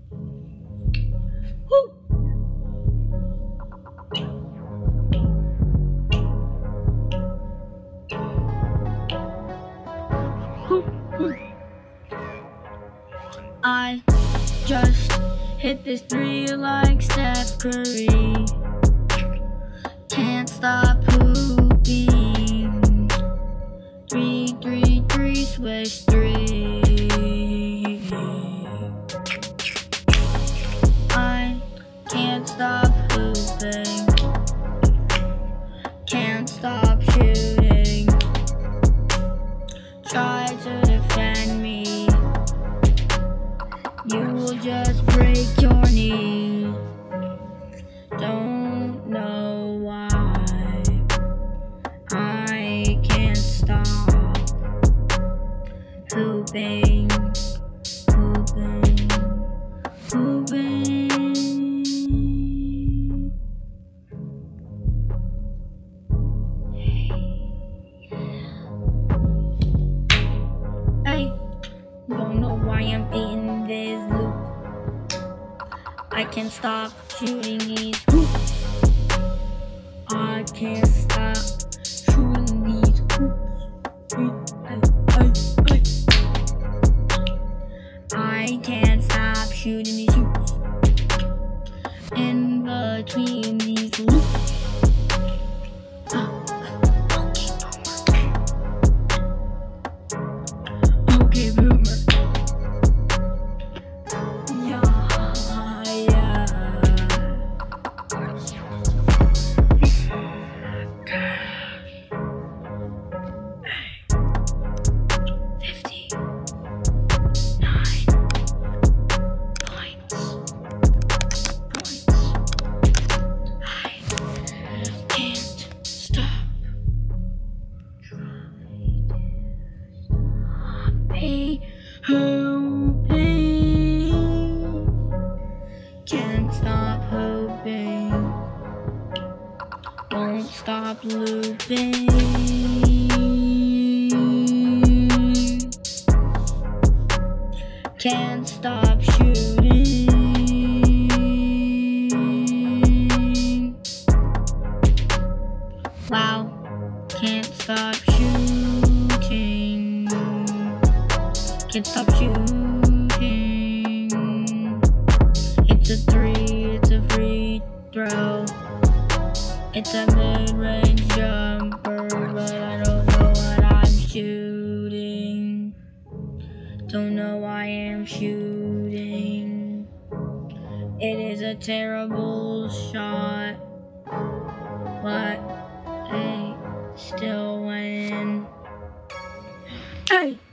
Woo. I just hit this three like Steph Curry. Can't stop hooping. 3, 3, 3, switch 3. I can't stop hooping. Can't stop shooting. Try to defend me. You will just break your knee. Don't know why I can't stop hooping, hooping, hooping. Hey, don't know why I'm in this loop. I can't stop shooting these hoops. I can't stop shooting these hoops. I can't stop shooting these hoops. In between these loops. Okay, boomer. Hoping, can't stop hoping, won't stop looping, can't stop shooting. Wow, can't stop shooting. Can't stop shooting. It's a 3, it's a free throw. It's a mid-range jumper, but I don't know what I'm shooting. Don't know why I'm shooting. It is a terrible shot, but I still went in. Hey!